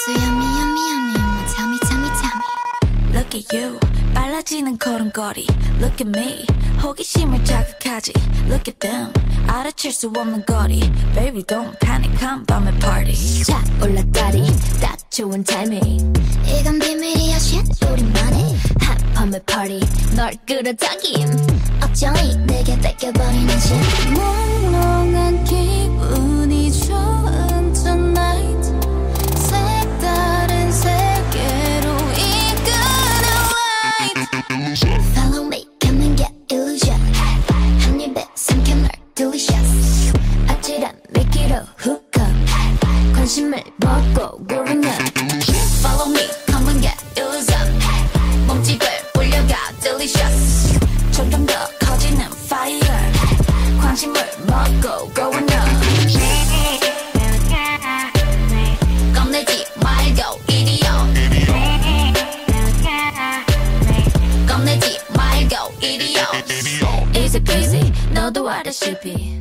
So yummy yummy yummy tell me tell me tell me Look at you 빨라지는 걸음걸이 Look at me 호기심을 자극하지 Look at them 알아챌 수 없는 거리 Baby don't panic 한밤의 party 자 올라다리 딱 좋은 타이밍 이건 비밀이야 shit 우리만의 한밤의 party 널 끌어당김 어쩌니 내게 뺏겨버리는 shit 몽롱한 기분이 좋은 tonight 색다른 세계로 이끄는 light Follow me come and get illusion 한 입에 삼켜 널 delicious 아찔한 미끼로 hook up 관심을 먹고 growing up Follow me come and get illusion 몸집을 올려가 delicious 점점 더 커지는 fire 관심을 먹고 growing up 겁내지 말고 이리요 겁내지 말고 이리요 Easy peasy 너도 알다시피